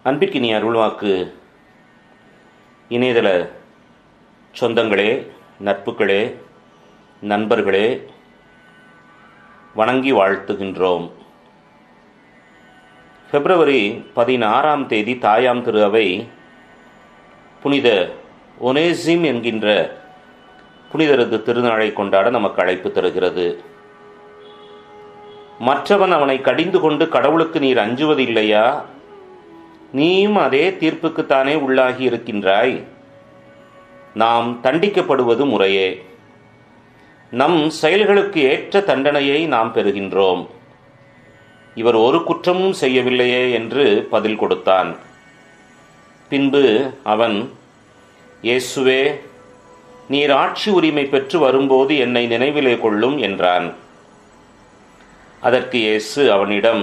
அன்பிற்கினிய அருள்வாக்கு இணையதள சொந்தங்களே, நட்புகளே, நண்பர்களே, வணங்கி வாழ்த்துகின்றோம். பிப்ரவரி 16 தாயாம் திரு அவை புனித ஒனேசிம் என்கின்ற புனிதரது திருநாளை கொண்டாட நமக்கு அழைப்பு தருகிறது. மற்றவன் அவனை கடிந்து கொண்டு கடவுளுக்கு நீர் அஞ்சுவதில்லையா? நீயும் அதே தீர்ப்புக்குத்தானே உள்ளாகி இருக்கின்றாய். நாம் தண்டிக்கப்படுவது முறையே. நம் செயல்களுக்கு ஏற்ற தண்டனையை நாம் பெறுகின்றோம். இவர் ஒரு குற்றமும் செய்யவில்லையே என்று பதில் கொடுத்தான். பின்பு அவன், இயேசுவே, நீர் ஆட்சி உரிமை பெற்று வரும்போது என்னை நினைவிலே கொள்ளும் என்றான். அதற்கு இயேசு அவனிடம்,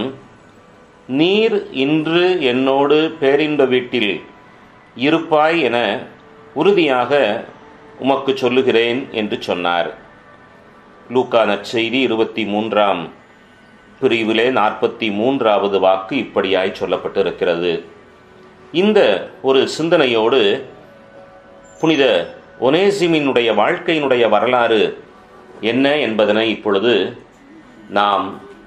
நீர் இன்று என்னோடு பேரின்ப வீட்டில் இருப்பாய் என உறுதியாக உமக்கு சொல்லுகிறேன் என்று சொன்னார். லூக்கா நற்செய்தி 23 பிரிவிலே 43வது வாக்கு இப்படியாய் சொல்லப்பட்டிருக்கிறது. இந்த ஒரு சிந்தனையோடு புனித ஒனேசிமினுடைய வாழ்க்கையினுடைய வரலாறு என்ன என்பதனை இப்பொழுது நாம்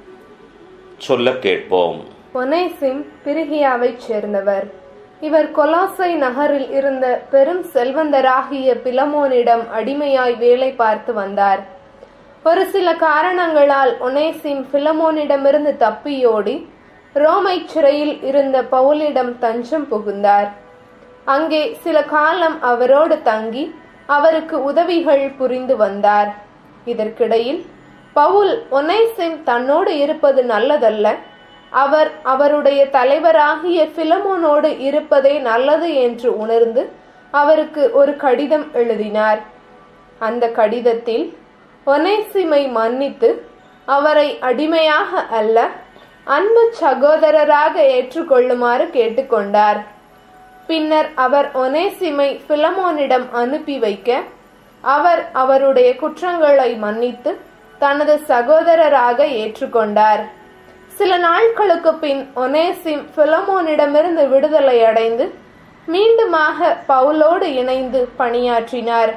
சொல்ல கேட்போம். ஒனேசிம் பிரிகியாவைச் சேர்ந்தவர். இவர் கொலாசை நகரில் இருந்த பெரும் செல்வந்தராகிய பிலமோனிடம் அடிமையாய் வேலை பார்த்து வந்தார். ஒரு சில காரணங்களால் ஒனேசிம் பிலமோனிடமிருந்து தப்பியோடி ரோமை சிறையில் இருந்த பவுலிடம் தஞ்சம் புகுந்தார். அங்கே சில காலம் அவரோடு தங்கி அவருக்கு உதவிகள் புரிந்து வந்தார். இதற்கிடையில் பவுல் ஒனேசிம் தன்னோடு இருப்பது நல்லதல்ல, அவர் அவருடைய தலைவராகிய பிலமோனோடு இருப்பதே நல்லது என்று உணர்ந்து அவருக்கு ஒரு கடிதம் எழுதினார். அந்த கடிதத்தில் ஒனேசிமை மன்னித்து அவரை அடிமையாக அல்ல, அன்பு சகோதரராக ஏற்றுக்கொள்ளுமாறு கேட்டுக்கொண்டார். பின்னர் அவர் ஒனேசிமை பிலமோனிடம் அனுப்பி வைக்க அவர் அவருடைய குற்றங்களை மன்னித்து தனது சகோதரராக ஏற்றுக்கொண்டார். சில நாட்களுக்கு பின் ஒனேசிம் பிலமோனிடமிருந்து விடுதலை அடைந்து மீண்டுமாக பவுலோடு இணைந்து பணியாற்றினார்.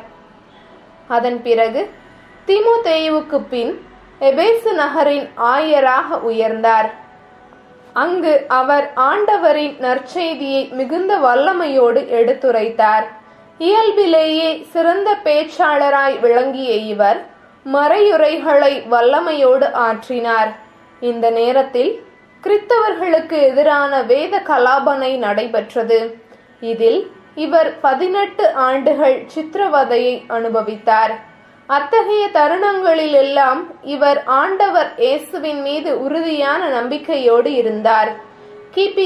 அதன் பிறகு தீமோத்தேயுவுக்கு பின் எபேசு நகரின் ஆயராக உயர்ந்தார். அங்கு அவர் ஆண்டவரின் நற்செய்தியை மிகுந்த வல்லமையோடு எடுத்துரைத்தார். இயல்பிலேயே சிறந்த பேச்சாளராய் விளங்கிய இவர் மறையுரைகளை வல்லமையோடு ஆற்றினார். இந்த நேரத்தில் கிறித்தவர்களுக்கு எதிரான வேத கலாபனை நடைபெற்றது. இதில் இவர் 18 ஆண்டுகள் சித்திரவதையை அனுபவித்தார். அத்தகைய தருணங்களில் எல்லாம் இவர் ஆண்டவர் இயேசுவின் மீது உறுதியான நம்பிக்கையோடு இருந்தார். கிபி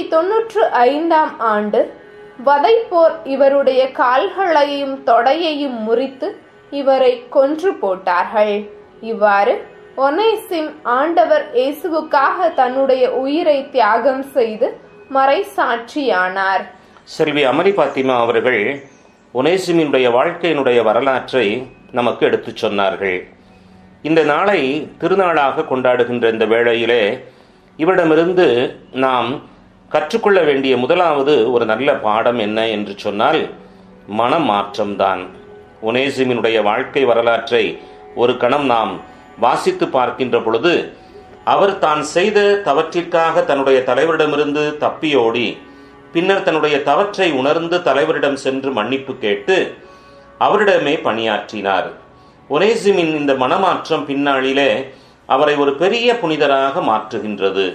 95 ஆண்டு வதைப்போர் இவருடைய கால்களையும் தொடையையும் முறித்து இவரை கொன்று போட்டார்கள். இவ்வாறு ஒனேசிம் ஆண்டவர் இயேசுவுக்காக தன்னுடைய உயிரை தியாகம் செய்து மறைசாட்சியானார். செல்வி அமரி பாத்திமா அவர்கள் ஒனேசிமினுடைய வாழ்க்கையினுடைய வரலாற்றை நமக்கு எடுத்துச் சொன்னார்கள். இந்த நாளை திருநாளாக கொண்டாடுகின்ற இந்த வேளையிலே இவரிடமிருந்து நாம் கற்றுக்கொள்ள வேண்டிய முதலாவது ஒரு நல்ல பாடம் என்ன என்று சொன்னால் மனமாற்றம்தான். ஒனேசிமினுடைய வாழ்க்கை வரலாற்றை ஒரு கணம் நாம் வாசித்து பார்க்கின்ற பொழுது அவர் தான் செய்த தவற்றிற்காக தன்னுடைய தலைவரிடமிருந்து தப்பியோடி பின்னர் தன்னுடைய தவற்றை உணர்ந்து தலைவரிடம் சென்று மன்னிப்பு கேட்டு அவரிடமே பணியாற்றினார். ஒனேசிமின் இந்த மனமாற்றம் பின்னாளிலே அவரை ஒரு பெரிய புனிதராக மாற்றுகின்றது.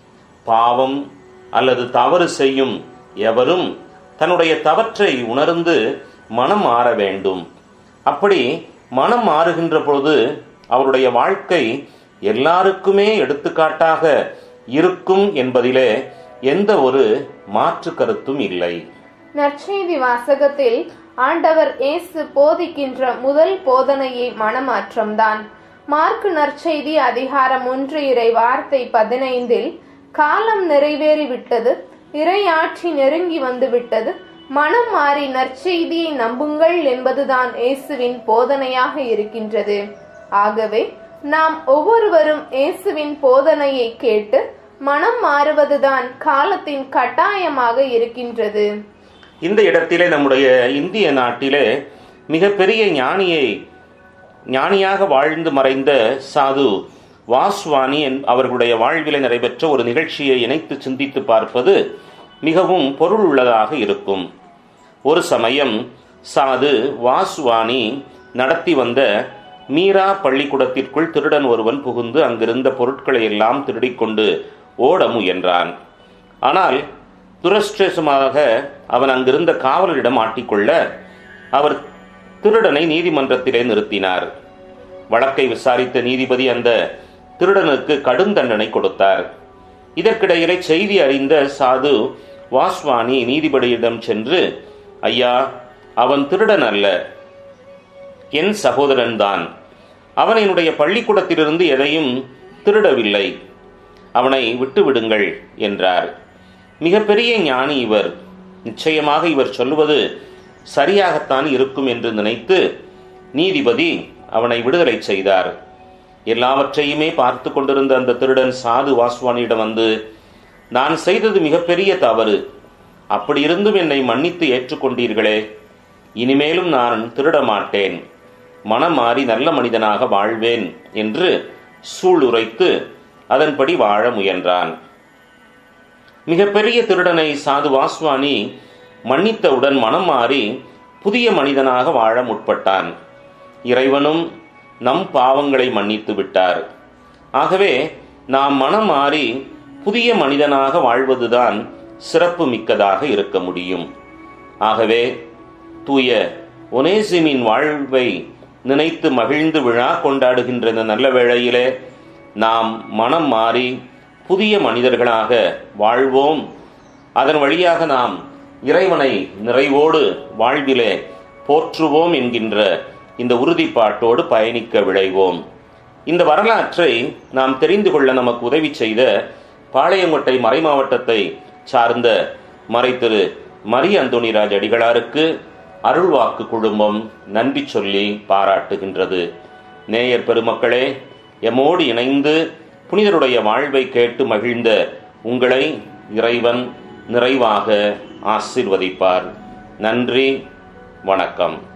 பாவம் அல்லது தவறு செய்யும் எவரும் தன்னுடைய தவற்றை உணர்ந்து மனம் மாற வேண்டும். அப்படி மனம் மாறுகின்ற பொழுது அவருடைய வாழ்க்கை எல்லாருக்குமே எடுத்துக்காட்டாக இருக்கும் என்பதிலே எந்த ஒரு மாற்று கருத்தும் இல்லை. நற்செய்தி வாசகத்தில் ஆண்டவர் இயேசு போதிக்கின்ற முதல் போதனையை மனமாற்றம்தான். மார்க்கு நற்செய்தி அதிகாரம் 1 இறை வார்த்தை 15 காலம் நிறைவேறிவிட்டது, இறையாட்சி நெருங்கி வந்து விட்டது, மனம் மாறி நற்செய்தியை நம்புங்கள் என்பதுதான் இயேசுவின் போதனையாக இருக்கின்றது. ஆகவே நாம் ஒவ்வொருவரும் இயேசுவின் போதனையை கேட்டு மனம் மாறுவதுதான் காலத்தின் கட்டாயமாக இருக்கின்றது. இந்த இடத்திலே நம்முடைய இந்திய நாட்டிலே மிகப்பெரிய ஞானியாக வாழ்ந்து மறைந்த சாது வாஸ்வானி அவர்களுடைய வாழ்விலே நடைபெற்ற ஒரு நிகழ்ச்சியை இணைத்து சிந்தித்து பார்ப்பது மிகவும் பொருள் உள்ளதாக இருக்கும். ஒரு சமயம் சாது வாஸ்வானி நடத்தி வந்த மீரா பள்ளிக்கூடத்திற்குள் திருடன் ஒருவன் புகுந்து அங்கிருந்த பொருட்களை எல்லாம் திருடிக்கொண்டு ஓட முயன்றான். ஆனால் துரஷ்டமாக அவன் அங்கிருந்த காவலரிடம் மாட்டிக்கொள்ள அவர் திருடனை நீதிமன்றத்திலே நிறுத்தினார். வழக்கை விசாரித்த நீதிபதி அந்த திருடனுக்கு கடும் தண்டனை கொடுத்தார். இதற்கிடையிலே செய்தி அறிந்த சாது வாஸ்வானி நீதிபதியிடம் சென்று, ஐயா, அவன் திருடன் அல்ல, என் சகோதரன்தான். அவன் என்னுடைய பள்ளிக்கூடத்திலிருந்து எதையும் திருடவில்லை, அவனை விட்டுவிடுங்கள் என்றார். மிகப்பெரிய ஞானி இவர். நிச்சயமாக இவர் சொல்லுவது சரியாகத்தான் இருக்கும் என்று நினைத்து நீதிபதி அவனை விடுதலை செய்தார். எல்லாவற்றையுமே பார்த்து கொண்டிருந்த அந்த திருடன் சாது வாஸ்வானியிடம் வந்து, நான் செய்தது மிகப்பெரிய தவறு, அப்படி இருந்தும் என்னை மன்னித்து ஏற்றுக்கொண்டீர்களே, இனிமேலும் நான் திருட மாட்டேன், மனம் மாறி நல்ல மனிதனாக வாழ்வேன் என்று சூளுரைத்து அதன்படி வாழ முயன்றான். மிகப்பெரிய திருடனை சாது வாஸ்வானி மன்னித்தவுடன் மனம் மாறி புதிய மனிதனாக வாழ முற்பட்டான். இறைவனும் நம் பாவங்களை மன்னித்து விட்டார். ஆகவே நாம் மனம் மாறி புதிய மனிதனாக வாழ்வதுதான் சிறப்பு மிக்கதாக இருக்க முடியும். ஆகவே தூய ஒனேசிமின் வாழ்வை நினைத்து மகிழ்ந்து விழா கொண்டாடுகின்ற இந்த நல்ல வேளையிலே நாம் மனம் மாறி புதிய மனிதர்களாக வாழ்வோம். அதன் வழியாக நாம் இறைவனை நிறைவோடு வாழ்விலே போற்றுவோம் என்கின்ற இந்த உறுதிப்பாட்டோடு பயணிக்க விழைவோம். இந்த வரலாற்றை நாம் தெரிந்து கொள்ள நமக்கு உதவி செய்த பாளையங்கோட்டை மறைமாவட்டத்தை சார்ந்த மறை திரு மரி அந்தோணிராஜ் அடிகளாருக்கு அருள்வாக்கு குழுமம் நன்றி சொல்லி பாராட்டுகின்றது. நேயர் பெருமக்களே, எம்மோடு இணைந்து புனிதருடைய வாழ்வை கேட்டு மகிழ்ந்த உங்களை இறைவன் நிறைவாக ஆசீர்வதிப்பார். நன்றி, வணக்கம்.